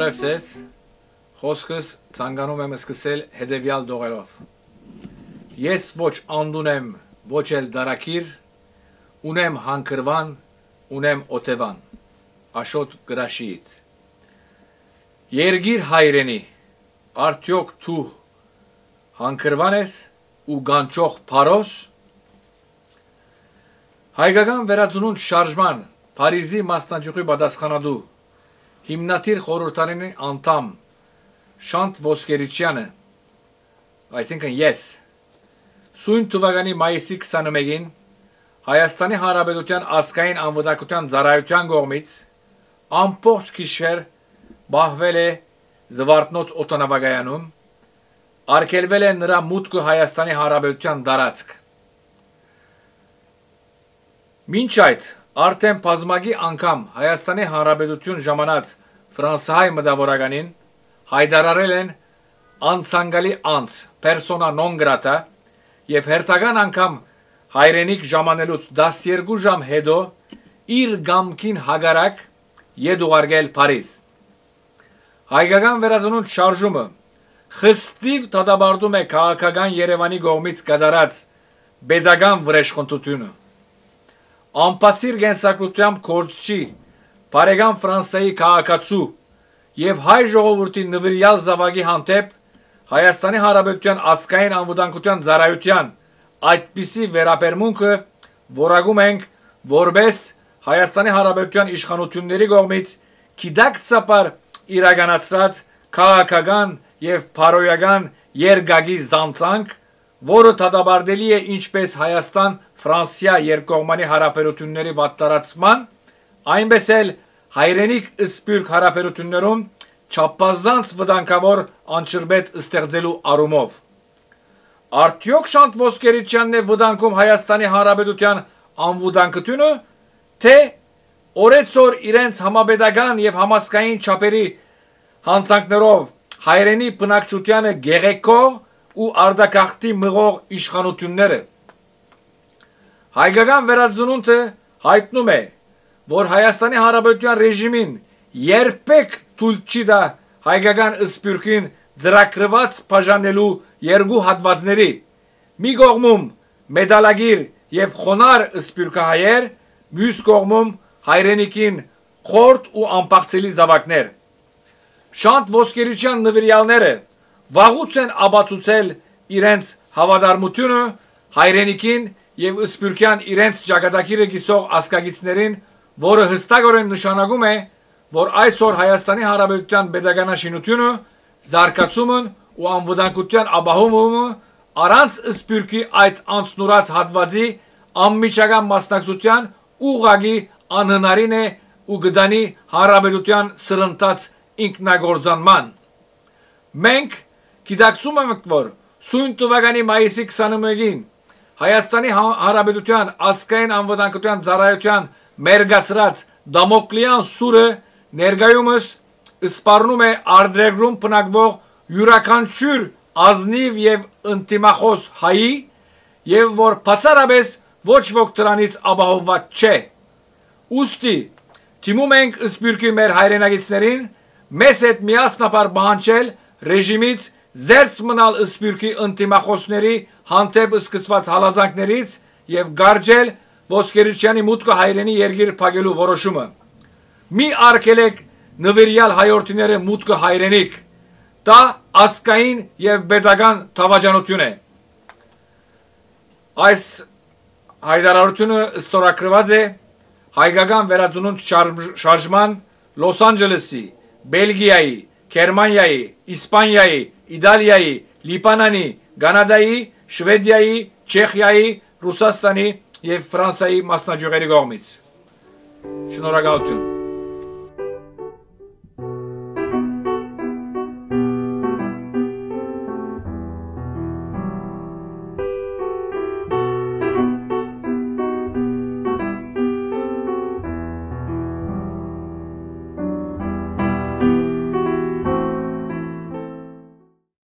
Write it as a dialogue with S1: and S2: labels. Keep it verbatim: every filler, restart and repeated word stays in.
S1: Բարև ձեզ, խոսքս ցանկանում եմ սկսել հետևյալ դողերով։ Ես ոչ անդուն եմ, ոչ էլ դարակիր, ունեմ հանքրվան, ունեմ օթևան, Աշոտ Գրաշիից։ Երգիր հայրենի, արդյոք դու հանքրվան ես ու գանչող փարոս։ Հայկական վերածնունդ շարժման Փարիզի մասնաճյուղի պատասխանատու հիմնադիր խորհրդարանի անդամ Շանթ Ոսկերիչյանը, այսինքն ես, սույն թվականի մայիսի քսաներկուին Հայաստանի Հանրապետության ազգային անվտանգության ծառայության կողմից ամբողջ գիշեր բախվել է Զվարթնոց օդանավակայանում, արգելվել է նրա մուտքը Հայաստանի Հանրապետության տարածք։ Մինչ այդ արդեն բազմակի անգամ Հայաստանի Հանրապետություն ժամանած Ֆրանսիայի մտավորականին հայտարարել են անցանկալի անձ persona non grata եւ հերթական անգամ հայրենիք ժամանելուց տասներկու ժամ հետո իր գամքին հագարակ յետուղարկել Փարիզ։ Հայկական վերածնունդ շարժումը խստիվ դատապարտում է քաղաքական Երևանի կողմից կատարած պետական վրեժխնդությունը։ Անպասիր գենսակրությամբ գործչի բարեկամ Ֆրանսիայի քաղաքացու եւ հայ ժողովրդի նվիրյալ զավակի հանդեպ Հայաստանի Հանրապետության ազգային անվտանգության ծառայության այդպիսի վերաբերմունքը որակում ենք որպես Հայաստանի Հանրապետության իշխանությունների կողմից գիտակցաբար իրականացրած քաղաքական եւ փարոյական երգագի զանցանք, որը դատապարտելի է ինչպես Հայաստան-Ֆրանսիա երկկողմանի հարաբերությունների վատտարացման, այնպես էլ հայրենիք սփյուռք հարաբերություններում չափազանց վտանգավոր անջրպետ ստեղծելու առումով։ Արդյոք Շանթ Ոսկերիչյանն է վտանգում Հայաստանի Հանրապետության անվտանգությունը, թե օրեցօր իրենց համապետական եւ համասկային չափերի հանցանքներով հայրենի բնակչությանը գեղեցկող ու արդակախտի մղող իշխանությունները։ Հայկական վերածնունդը հայտնում է, որ Հայաստանի Հանրապետության ռեժիմին երբեք թույլ չի տա հայկական սփյուռքին ծրագրված բաժանելու երկու հատվածների՝ մի կողմում մեդալագիր եւ խոնար սփյուռքահայեր, մյուս կողմում հայրենիքին խորտ ու անփախցելի զավակներ։ Շանթ Ոսկերիչյան նվիրյալները վաղուց են ապացուցել իրենց հավատարմությունը հայրենիքին եւ սփյուռքյան իրենց ճակատագիրը կիսող ազգագիցներին, որը հստակորեն նշանակում է, որ այսօր Հայաստանի Հանրապետության պետականաշինությունը, զարգացումն ու անվտանգության ապահովումը առանց սփյուռքի այդ անցնուրած հատվածի անմիջական մասնակցության ուղղակի անհնարին է ու գտանի Հանրապետության սրընթաց ինքնագործանման։ Մենք գիտակցում ենք, որ սույն թվականի մայիսի քսաներկուին Հայաստանի Հանրապետության ազգային անվտանգության ծառայության մերգացրած Դամոկլեան սուրը ներկայումս սպառնում է արտերկրում բնակվող յուրաքանչյուր ազնիվ եւ ինտիմախոս հայի եւ որ բացառապես ոչ ոք դրանից ապահովված չէ։ Ուստի թիմում ենք սփյուռքի մեր հայրենագիտներին մեզ հետ միասնաբար պահանջել ռեժիմից զերծ մնալ սփյուռքի ինտիմախոսների հանդեպ սկսված հալածանքներից եւ գարջել Ոսկերիչյանի մուտքը հայրենի երկիր փակելու որոշումը։ Մի արգելեք նվիրյալ հայրենիները մուտքը հայրենիք, դա ազգային եւ պետական թավաջանություն է։ Այս հայտարարությունը ստորագրված է հայկական վերածնունդ շարժման Լոս Անջելեսի, Բելգիայի, Գերմանիայի, Իսպանիայի, Իտալիայի, Լիբանանի, Կանադայի, Շվեդիայի, Չեխիայի, Ռուսաստանի եւ Ֆրանսիայի մասնաճյուղերի կողմից։ Շնորհակալություն։